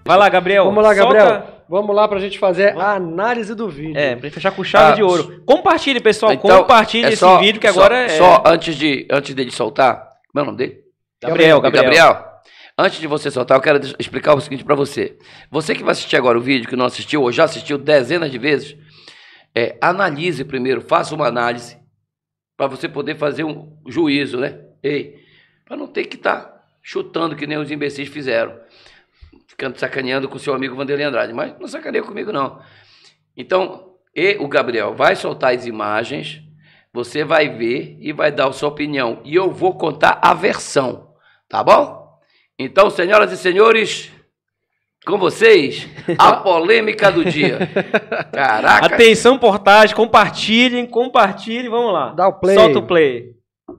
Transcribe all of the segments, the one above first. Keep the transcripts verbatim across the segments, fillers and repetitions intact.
Vai lá, Gabriel. Vamos lá, Gabriel. Solta... Vamos lá pra gente fazer a análise do vídeo. É, pra fechar com chave ah, de ouro. Compartilhe, pessoal. Então, Compartilhe é esse só, vídeo que só, agora é... Só antes, de, antes dele soltar... Como é o nome dele? Gabriel, Gabriel. Gabriel, antes de você soltar, eu quero explicar o seguinte pra você. Você que vai assistir agora o vídeo, que não assistiu ou já assistiu dezenas de vezes, é, analise primeiro, faça uma análise para você poder fazer um juízo, né? Ei, para não ter que estar tá chutando que nem os imbecis fizeram. Ficando sacaneando com o seu amigo Vanderlei Andrade, mas não sacaneia comigo não. Então, e o Gabriel vai soltar as imagens, você vai ver e vai dar a sua opinião. E eu vou contar a versão, tá bom? Então, senhoras e senhores, com vocês, a polêmica do dia. Caraca! Atenção, portagem, compartilhem, compartilhem, vamos lá. Dá o play. Solta o play.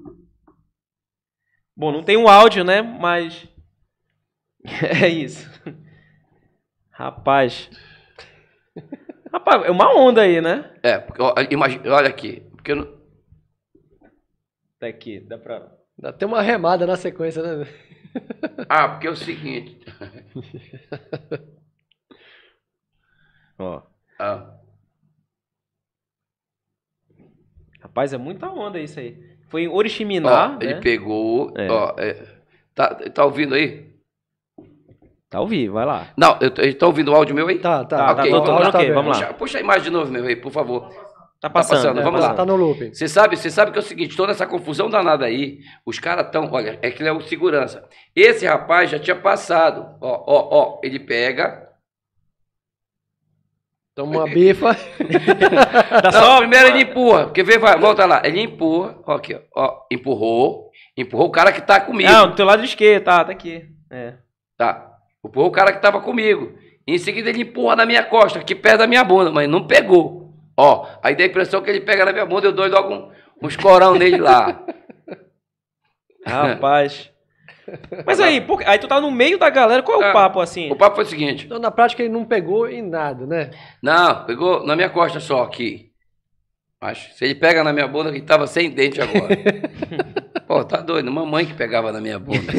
Bom, não tem um áudio, né, mas... É isso. Rapaz. Rapaz, é uma onda aí, né? É, porque, ó, imagina, olha aqui. Porque eu não... Tá aqui, dá pra... Dá até uma remada na sequência, né? Ah, porque é o seguinte. Ó. Ah. Rapaz, é muita onda isso aí. Foi em Oriximiná, Ó, né? ele pegou... É. Ó, é, tá, tá ouvindo aí? Tá ao vivo, vai lá. Não, eu, eu tô ouvindo o áudio meu aí? Tá, tá. Tá, ok, tá, então, tá, tá ok, vendo. vamos lá. Puxa, puxa a imagem de novo, meu aí, por favor. Tá passando, passando, é, vamos tá lá. Tá no looping. Você sabe, você sabe que é o seguinte, toda essa confusão danada aí, os caras estão, olha, é que ele é o segurança. Esse rapaz já tinha passado, ó, ó, ó, ele pega... Toma uma bifa. Dá Não, só... primeiro ele empurra, porque vê, vai, volta lá, ele empurra, ó, aqui, ó, ó, empurrou, empurrou o cara que tá comigo. Não, do teu lado esquerdo, tá, tá aqui. É. Tá, empurrou o cara que tava comigo. Em seguida ele empurra na minha costa, aqui perto da minha bunda, mas não pegou. Ó, aí dá a impressão que ele pega na minha bunda, eu dou logo um, uns corão nele lá. Rapaz. Mas aí, por... aí tu tá no meio da galera, qual é o Ah, papo assim? O papo foi o seguinte, Então, na prática, ele não pegou em nada, né? não, pegou na minha costa só, aqui. Acho, se ele pega na minha bunda, ele tava sem dente agora. Pô, tá doido, mamãe que pegava na minha bunda.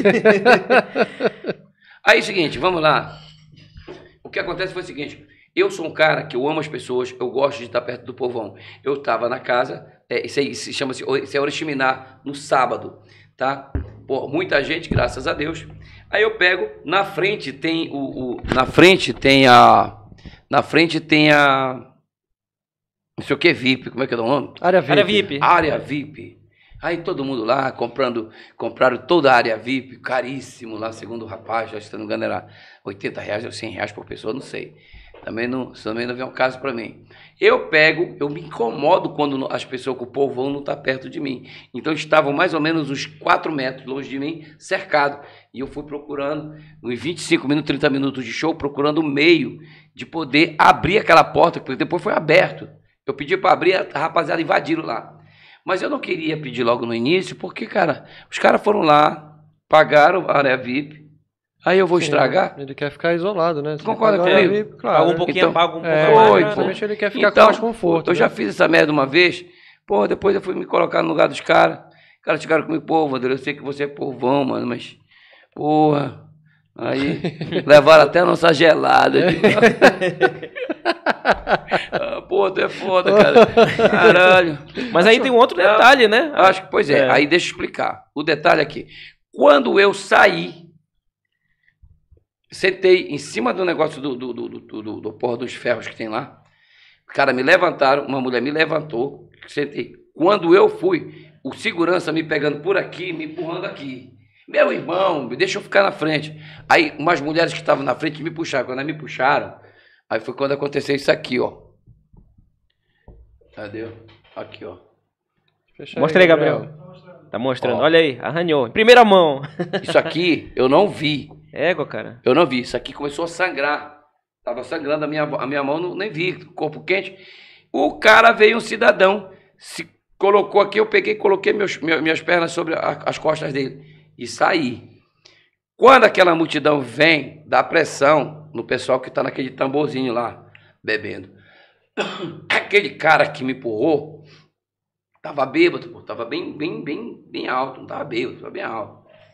Aí, seguinte, vamos lá. O que acontece foi o seguinte, eu sou um cara que eu amo as pessoas, eu gosto de estar perto do povão. Eu estava na casa, é, isso aí se chama-se, isso é Oriximiná, no sábado, tá? Pô, muita gente, graças a Deus. Aí eu pego, na frente tem o, o na frente tem a, na frente tem a, não sei o que, V I P, como é que é o nome? Área V I P. Área V I P. Área V I P. Aí todo mundo lá comprando, compraram toda a área V I P, caríssimo lá, segundo o rapaz, já se não me engano era oitenta reais ou cem reais por pessoa, não sei. Também não, também não vem um caso para mim. Eu pego, eu me incomodo quando as pessoas com o povão não estão perto de mim. Então estavam mais ou menos uns quatro metros longe de mim, cercado. E eu fui procurando, uns vinte e cinco minutos, trinta minutos de show, procurando o meio de poder abrir aquela porta, porque depois foi aberto. Eu pedi para abrir, a rapaziada invadiram lá. Mas eu não queria pedir logo no início, porque, cara, os caras foram lá, pagaram a área V I P, aí eu vou Sim, estragar? Ele quer ficar isolado, né? Se Concorda pagar a área comigo? V I P, claro. Paga um pouquinho, Então, paga um pouco É, a mais, foi, né? pô. principalmente ele quer ficar Então, com mais conforto. eu né? já fiz essa merda uma vez, pô, depois eu fui me colocar no lugar dos caras, os caras chegaram comigo, pô, Vanderlei, eu sei que você é povão, mano, mas, porra, aí levaram até a nossa gelada. Ah, pô, tu é foda, cara. Caralho. Mas aí tem um outro detalhe, né? Eu acho que, pois é, É. aí deixa eu explicar. O detalhe aqui. Quando eu saí, sentei em cima do negócio do, do, do, do, do, do porra dos ferros que tem lá. Os caras me levantaram, uma mulher me levantou, sentei. Quando eu fui, o segurança me pegando por aqui, me empurrando aqui. Meu irmão, deixa eu ficar na frente. Aí umas mulheres que estavam na frente me puxaram. Quando elas me puxaram, aí foi quando aconteceu isso aqui, ó. Cadê? Aqui, ó. Fecha Mostra aí, Gabriel. Tá mostrando. Ó. Olha aí, arranhou. Em primeira mão. Isso aqui eu não vi. Égua, cara. Eu não vi. Isso aqui começou a sangrar. Tava sangrando a minha, a minha mão, não, nem vi. Corpo quente. O cara veio, um cidadão, se colocou aqui, eu peguei, coloquei meus, minhas, minhas pernas sobre a, as costas dele e saí. Quando aquela multidão vem, dá pressão no pessoal que tá naquele tamborzinho lá, bebendo. Aquele cara que me empurrou, tava bêbado, pô, tava bem, bem, bem, bem alto, não tava bêbado, tava bem alto.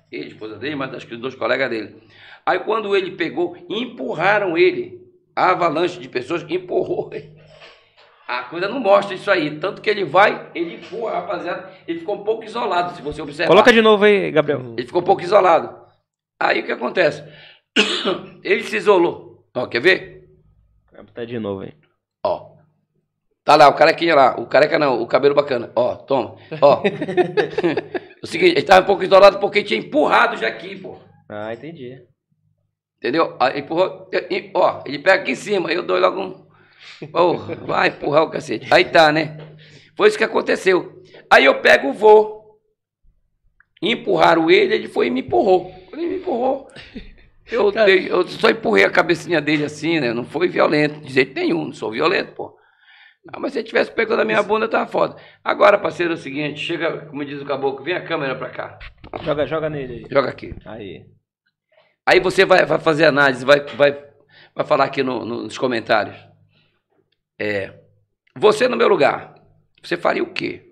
ele, a esposa dele, mas acho que os dois colegas dele. Aí quando ele pegou, empurraram ele. A avalanche de pessoas empurrou ele. A coisa não mostra isso aí. Tanto que ele vai, ele empurra, rapaziada. Ele ficou um pouco isolado, se você observar. Coloca de novo aí, Gabriel. Ele ficou um pouco isolado. Aí o que acontece? Ele se isolou. Ó, quer ver? Vou botar de novo aí. Ó. Tá lá, o carequinha lá. O careca não, o cabelo bacana. Ó, toma. Ó. O seguinte, ele estava um pouco isolado porque tinha empurrado já aqui, pô. Ah, entendi. Entendeu? Aí empurrou. e- Ó, ele pega aqui em cima. Aí eu dou logo um. Ô, vai empurrar o cacete. Aí tá, né? Foi isso que aconteceu. Aí eu pego o voo. Empurraram ele, ele foi e me empurrou. Quando ele me empurrou, eu, dei- eu só empurrei a cabecinha dele assim, né? Não foi violento, de jeito nenhum. Não sou violento, pô. Ah, mas se ele tivesse pegado a minha bunda, tava foda. Agora, parceiro, é o seguinte, chega, como diz o caboclo, vem a câmera pra cá. Joga, joga nele aí. Joga aqui. Aí. Aí você vai, vai fazer análise, vai, vai, vai falar aqui no- no- nos comentários. É, você no meu lugar, você faria o quê?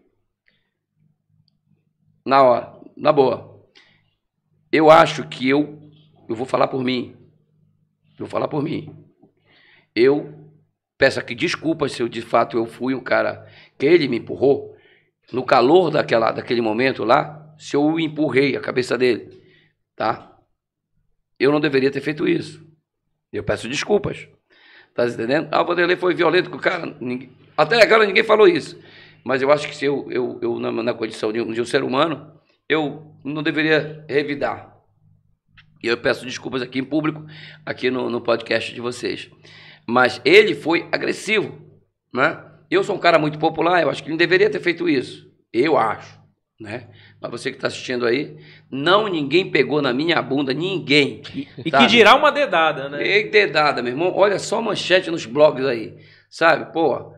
Na hora, na boa. Eu acho que eu, eu vou falar por mim. Eu vou falar por mim. Eu peço aqui desculpas se eu de fato eu fui um cara que ele me empurrou. No calor daquela, daquele momento lá, se eu empurrei a cabeça dele, tá? Eu não deveria ter feito isso. Eu peço desculpas. Tá entendendo? Ah, o Vanderlei foi violento com o cara. Ninguém... Até agora ninguém falou isso. Mas eu acho que se eu, eu, eu na, na condição de um, de um ser humano, eu não deveria revidar. E eu peço desculpas aqui em público, aqui no, no podcast de vocês. Mas ele foi agressivo, né? Eu sou um cara muito popular, eu acho que ele não deveria ter feito isso. Eu acho, né? Mas você que está assistindo aí, não ninguém pegou na minha bunda, ninguém. E tá? que dirá uma dedada, né? E dedada, meu irmão. Olha só a manchete nos blogs aí, sabe? Pô,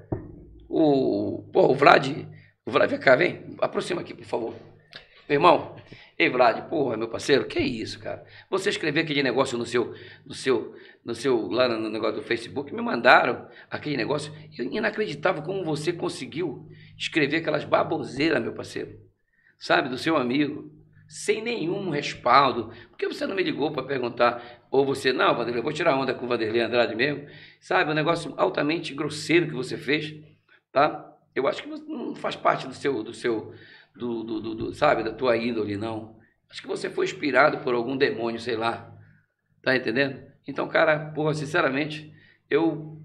o, pô, o Vlad, o Vlad, vem cá, vem, aproxima aqui, por favor. Meu irmão, ei, Vlad, porra, meu parceiro, que isso, cara? Você escreveu aquele negócio no seu, no seu, no seu, lá no negócio do Facebook, me mandaram aquele negócio, eu inacreditável como você conseguiu escrever aquelas baboseiras, meu parceiro, sabe, do seu amigo, sem nenhum respaldo. Por que você não me ligou para perguntar? Ou você, não, Vanderlei, eu vou tirar onda com o Vanderlei Andrade mesmo, sabe, um negócio altamente grosseiro que você fez, tá? Eu acho que não faz parte do seu, do seu, do, do, do, do sabe, da tua índole, não. Acho que você foi inspirado por algum demônio, sei lá, tá entendendo? Então, cara, porra, sinceramente, eu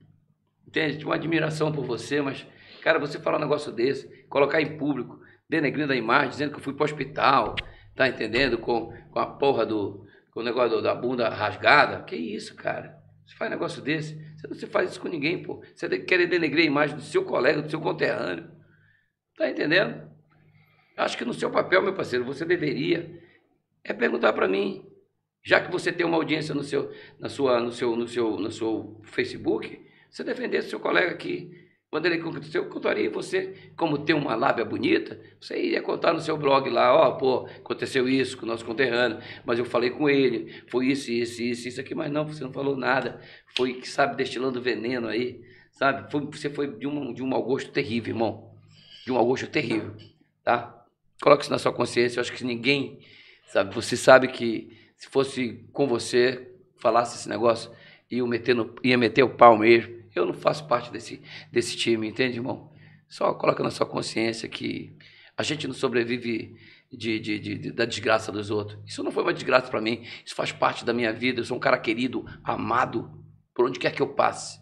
tenho uma admiração por você, mas, cara, você falar um negócio desse, colocar em público, denegrindo a imagem, dizendo que eu fui para o hospital, tá entendendo? Com, com a porra do, com o negócio do- da bunda rasgada. Que isso, cara? Você faz um negócio desse? Você não se faz isso com ninguém, pô. Você tem que querer denegrir a imagem do seu colega, do seu conterrâneo. Tá entendendo? Acho que no seu papel, meu parceiro, você deveria é perguntar para mim, já que você tem uma audiência no seu, na sua, no seu, no seu, no seu Facebook, você defender seu colega aqui. Quando ele aconteceu, eu contaria você, como tem uma lábia bonita, você iria contar no seu blog lá, ó, oh, pô, aconteceu isso com o nosso conterrâneo, mas eu falei com ele, foi isso, isso, isso, isso aqui, mas não, você não falou nada, foi, sabe, destilando veneno aí, sabe, foi, você foi de um, de um mau gosto terrível, irmão, de um mau gosto terrível, tá? Coloque isso na sua consciência, eu acho que ninguém, sabe, você sabe que se fosse com você, falasse esse negócio, ia meter, no, ia meter o pau mesmo. Eu não faço parte desse, desse time, entende, irmão? Só coloca na sua consciência que a gente não sobrevive de, de, de, de- da desgraça dos outros. Isso não foi uma desgraça para mim, isso faz parte da minha vida. Eu sou um cara querido, amado, por onde quer que eu passe.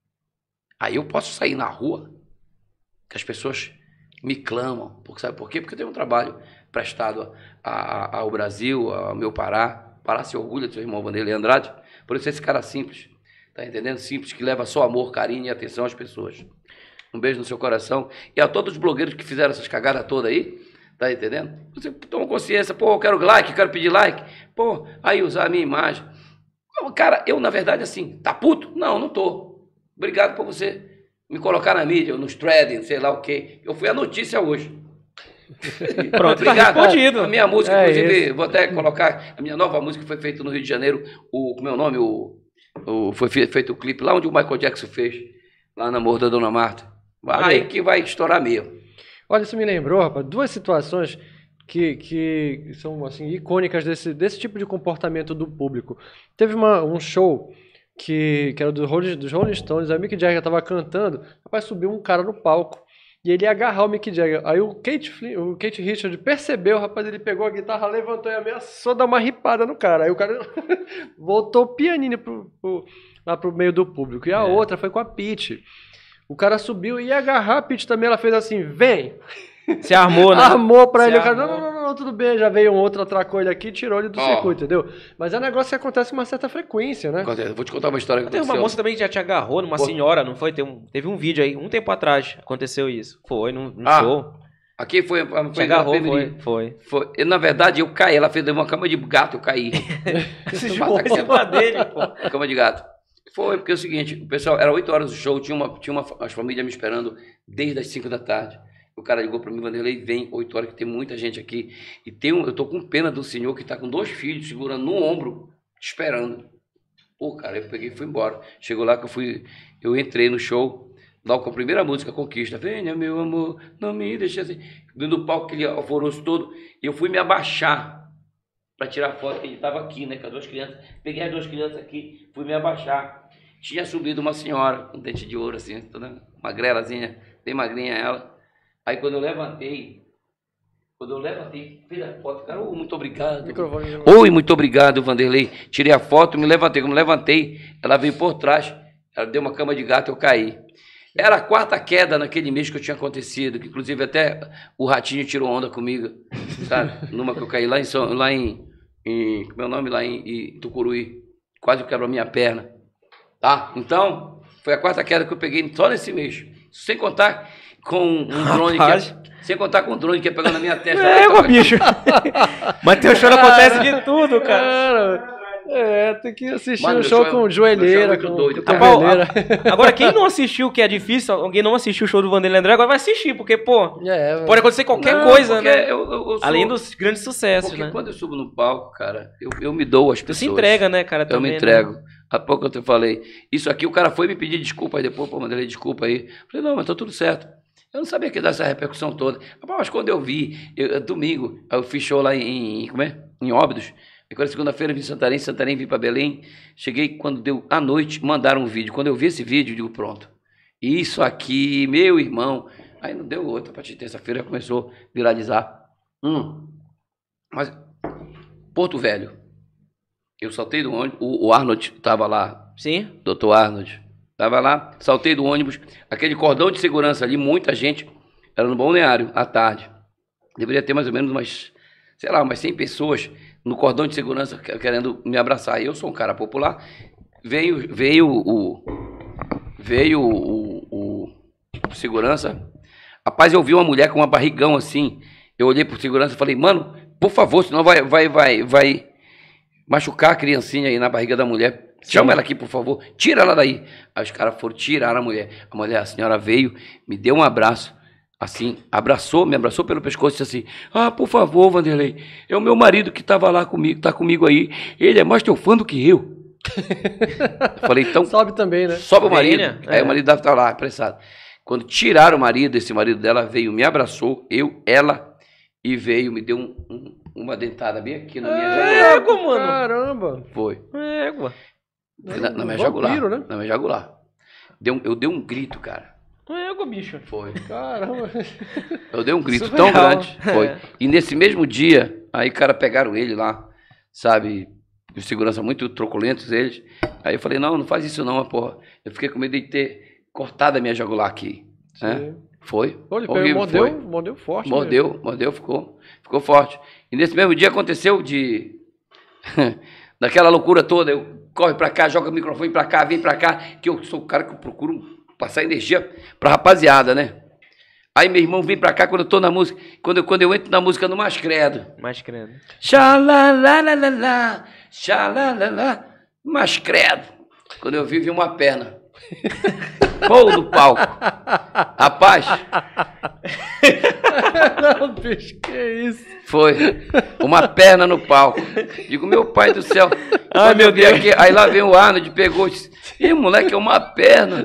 Aí eu posso sair na rua, que as pessoas me clamam, porque, sabe por quê? Porque eu tenho um trabalho prestado a- a- ao Brasil, ao meu Pará. Pará se orgulha do seu irmão Vanderlei Andrade, por isso esse cara simples. Tá entendendo? Simples, que leva só amor, carinho e atenção às pessoas. Um beijo no seu coração. E a todos os blogueiros que fizeram essas cagadas todas aí, tá entendendo? Você toma consciência, pô, eu quero like, quero pedir like. Pô, aí usar a minha imagem. Não, cara, eu, na verdade, assim, tá puto? Não, não tô. Obrigado por você me colocar na mídia, nos threading, sei lá o quê. Eu fui a notícia hoje. Pronto, tá respondido. A minha música, É inclusive, isso. vou até colocar, a minha nova música foi feita no Rio de Janeiro, o, como é o nome? O, o, foi fe- feito o clipe lá onde o Michael Jackson fez, lá na Morro da Dona Marta. Olha Aí aí. que vai estourar mesmo. Olha, isso me lembrou, rapaz, duas situações que, que são assim, icônicas desse, desse tipo de comportamento do público. Teve uma, um show que, que era do Rolling, dos Rolling Stones, aí o Mick Jagger tava cantando, rapaz, subiu um cara no palco. E ele ia agarrar o Mick Jagger. Aí o Kate, Flynn, o Kate Richards percebeu, rapaz, ele pegou a guitarra, levantou e ameaçou dar uma ripada no cara. Aí o cara voltou pianinho pro, pro, lá pro meio do público. E a é. outra foi com a Pitty. O cara subiu e ia agarrar a Pitty também, ela fez assim, vem! Se armou, né? Armou pra Se ele. O cara, armou. não, não, não, não, tudo bem. Já veio um outro, atracou ele aqui e tirou ele do Ó. circuito, entendeu? Mas é um negócio que acontece com uma certa frequência, né? Acontece. Vou te contar uma história que Teve aconteceu. uma moça também que já te agarrou numa Pô. senhora, não foi? Tem um, teve um vídeo aí, um tempo atrás, aconteceu isso. Foi, num, num Ah, show. Aqui foi, foi Te agarrou, foi, foi, foi. foi. E, na verdade, eu caí. Ela fez uma cama de gato, eu caí. Esse jogo dele, pô. Cama de gato. Foi, porque é o seguinte, o pessoal, era oito horas do show, tinha uma, tinha uma as famílias me esperando desde as cinco da tarde. O cara ligou para mim, Vanderlei, vem, oito horas, que tem muita gente aqui. E tem um, eu tô com pena do senhor que tá com dois filhos, segurando no ombro, esperando. Pô, cara, eu peguei e fui embora. Chegou lá que eu fui, eu entrei no show, logo com a primeira música, Conquista. Venha, meu amor, não me deixe assim. Dentro do palco, aquele alvoroço todo, e eu fui me abaixar para tirar foto, que ele tava aqui, né, com as duas crianças. Peguei as duas crianças aqui, fui me abaixar. Tinha subido uma senhora, com dente de ouro, assim, toda magrelazinha, bem magrinha ela. Aí quando eu levantei, quando eu levantei, fiz a foto, cara, oh, muito obrigado. Microfone. Oi, muito obrigado, Vanderlei. Tirei a foto, me levantei. Quando levantei, ela veio por trás, ela deu uma cama de gato, eu caí. Era a quarta queda naquele mês que eu tinha acontecido, que inclusive até o Ratinho tirou onda comigo, sabe? Numa que eu caí lá em, São, lá em, em como é o nome? Lá em, em Tucuruí. Quase quebrou a minha perna. Tá? Então, foi a quarta queda que eu peguei só nesse mês. Sem contar com um drone que ia, sem contar com um drone que ia pegar na minha testa. É, meu bicho. Mas teu show acontece de tudo, cara. Cara, é, tem que assistir Mano, um show show é- com joelheira, meu show é com, muito doido, com cara. cotoveleira. Agora, quem não assistiu, que é difícil, alguém não assistiu o show do Vanderlei André, agora vai assistir, porque, pô, É, pode acontecer qualquer Não, coisa, porque né? eu- eu- eu sou- Além dos grandes sucessos, Porque né? quando eu subo no palco, cara, eu, eu me dou às Tu pessoas. se entrega, né, cara? Eu também, me entrego. Há pouco eu te falei. Isso aqui, o cara foi me pedir desculpa aí depois, pô, Vanderlei, desculpa aí. Eu falei, não, mas tá tudo certo. Eu não sabia que ia dar essa repercussão toda. Rapaz, mas quando eu vi, eu, domingo, eu fiz show lá em, em, como é? Em Óbidos. Agora, segunda-feira, vim em Santarém, Santarém, vim para Belém. Cheguei, quando deu à noite, mandaram um vídeo. Quando eu vi esse vídeo, eu digo, pronto. Isso aqui, meu irmão. Aí não deu outra, a partir de terça-feira começou a viralizar. Hum. Mas, Porto Velho. Eu saltei do ônibus, o, o Arnold estava lá, Sim. doutor Arnold. Estava lá, saltei do ônibus, aquele cordão de segurança ali, muita gente, era no balneário, à tarde. Deveria ter mais ou menos umas, sei lá, umas cem pessoas no cordão de segurança querendo me abraçar. E eu sou um cara popular. Veio, veio o, veio o, o, o segurança. Rapaz, eu vi uma mulher com uma barrigão assim. Eu olhei pro segurança e falei, mano, por favor, senão vai, vai, vai, vai machucar a criancinha aí na barriga da mulher. Chama ela aqui, por favor. Tira ela daí. Aí os caras foram tirar a mulher. A mulher, a senhora veio, me deu um abraço. Assim, abraçou, me abraçou pelo pescoço e disse assim, ah, por favor, Vanderlei, é o meu marido que estava lá comigo, tá comigo aí. Ele é mais teu fã do que eu. Eu falei, então... Sobe também, né? Sobe o marido. Venha. Aí É. o marido deve estar lá, apressado. Quando tiraram o marido, esse marido dela veio, me abraçou, eu, ela, e veio, me deu um, um, uma dentada bem aqui na minha jagular. Égua, mano. Caramba. Foi. Égua. Foi na, na minha Vampiro, jagular. né? Na minha jagular. Deu um- eu dei um grito, cara. Égua, bicho. Foi. Caramba. Eu dei um grito Surreal. tão grande. Foi. É. E nesse mesmo dia, aí, cara, pegaram ele lá, sabe? Os segurança muito truculentos, eles. Aí eu falei, não, não faz isso não, porra. Eu fiquei com medo de ter cortado a minha jagular aqui. Né? Sim. Foi. Pô, ele pegou, Horrível, mordeu, foi. mordeu forte. Mordeu, mesmo. mordeu, ficou, ficou forte. E nesse mesmo dia aconteceu de... daquela loucura toda, eu corre pra cá, joga o microfone pra cá, vem pra cá, que eu sou o cara que eu procuro passar energia pra rapaziada, né? Aí meu irmão vem pra cá quando eu tô na música, quando eu, quando eu entro na música no Mais Credo. Mais credo. Xalalalala, xalalala, Mais Credo. Quando eu vi, vi uma perna. Pô, no palco. Rapaz, Não, bicho, que isso? foi uma perna no palco. Digo, meu pai do céu. Ai, Quando meu eu vi Deus. aqui, aí lá vem o Arnold, pegou e disse, ih, moleque, é uma perna.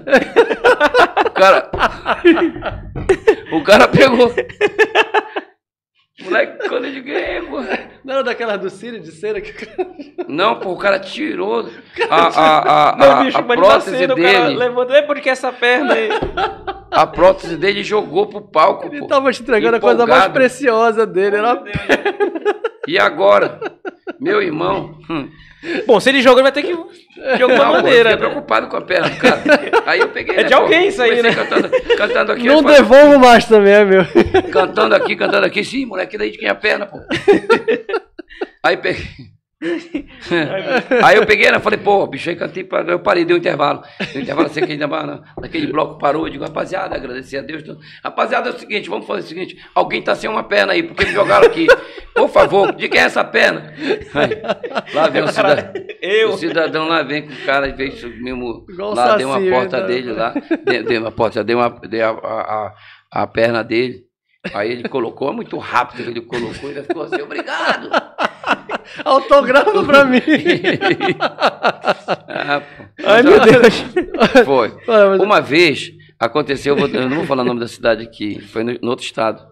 O cara, o cara pegou. Moleque, quando eu ganhei, pô. Não era daquela do Círio de cera que... Não, pô, o cara tirou a, a, a, Meu a, bicho, a mas prótese nascendo, o cara dele. levanta, é porque essa perna aí. A prótese dele e jogou pro palco, Ele pô. tava te entregando a coisa mais Empolgado. preciosa dele. Era... Meu Deus. E agora? Meu irmão. Hum. Bom, se ele joga, ele vai ter que de alguma Não, pô, eu maneira. fiquei né? preocupado com a perna do cara. Aí eu peguei. É né, de pô, alguém isso aí, comecei né? Cantando, cantando aqui. Não eu falei, devolvo mais também, é meu. Cantando aqui, cantando aqui. Sim, moleque, daí de quem é a perna, pô. Aí peguei. Aí eu peguei, né? Falei, pô, bicho, aí cantei, eu parei, deu um intervalo. Deu um intervalo assim, aquele, naquele bloco parou. Eu digo, rapaziada, agradecer a Deus. Rapaziada, é o seguinte, vamos fazer o seguinte: alguém tá sem uma perna aí, porque me jogaram aqui. Por favor, de quem é essa perna? Aí, lá vem o cidadão. Eu. O cidadão lá vem com o cara e veio mesmo. Igual Lá Saci, deu uma porta né? dele lá. Deu, deu uma porta, deu, uma, deu a, a, a, a perna dele. Aí ele colocou, é muito rápido que ele colocou, ele ficou assim, obrigado. Autografo pra mim. Ah, pô. Ai, meu Deus. Foi. Ah, mas- Uma vez aconteceu, eu, vou- eu não vou falar o nome da cidade aqui, foi no, no outro estado.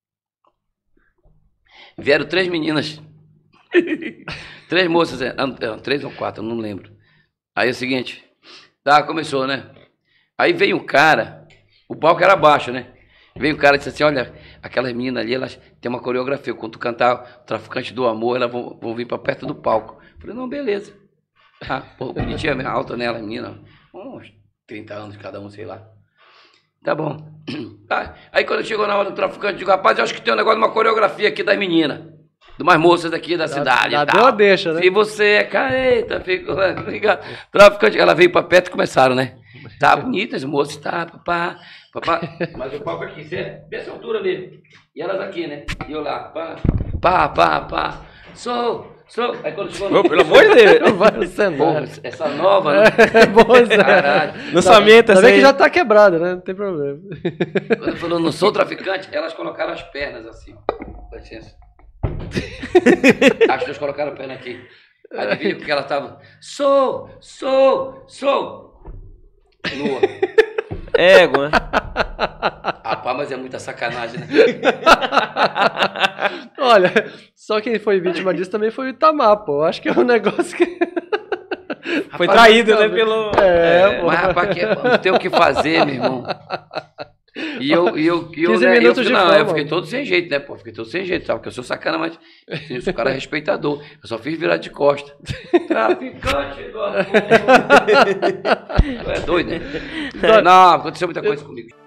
Vieram três meninas, três moças, é, ah, três ou quatro, eu não lembro. Aí é o seguinte, tá, começou, né? Aí veio um cara, o palco era baixo, né? Veio um cara e disse assim, olha, aquelas meninas ali, elas têm uma coreografia, quando tu cantar o Traficante do Amor, elas vão, vão vir pra perto do palco. Eu falei, não, beleza. Ah, pô, bonitinha, alta nela, menina, uns trinta anos cada um, sei lá. Tá bom. Tá. Aí quando chegou na hora do traficante, eu digo, rapaz, eu acho que tem um negócio de uma coreografia aqui das meninas, de umas moças aqui da cidade já e deu tal. a deixa, né? Se você é careta, ficou ligado. Traficante, ela veio pra perto e começaram, né? Tá bonita as moças, tá, papá, papá. Mas o palco aqui, você, dessa altura mesmo. E elas aqui, né? E eu lá, pá, pá, pá, pá. Sou, sou. Aí quando chegou no... Ô, pelo amor de Deus. Vai o Pô, cenário. essa nova, né? É bom, Zé. Caralho. Lançamento, Ainda essa bem aí. que já tá quebrado, né? Não tem problema. Quando ele falou, não sou traficante, elas colocaram as pernas assim. Dá licença. As duas colocaram a perna aqui. Adivinha porque ela tava. Sou, sou, sou. Nua. Égua. Rapaz, mas é muita sacanagem, né? Olha, só quem foi vítima disso também foi o Itamar, pô. Eu acho que é um negócio que... Foi Rapaz, traído, né? não, Pelo. É, pô. Mas, rapaz, que, não tem o que fazer, meu irmão. E eu, e eu, e eu, quinze né, eu, minutos fiquei- de não, eu fama. fiquei todo sem jeito, né, pô? Fiquei todo sem jeito, sabe? Porque eu sou sacana, mas assim, eu sou um cara respeitador. Eu só fiz virar de costa. Traficante do amor. Tu é doido, né? Não, aconteceu muita coisa comigo.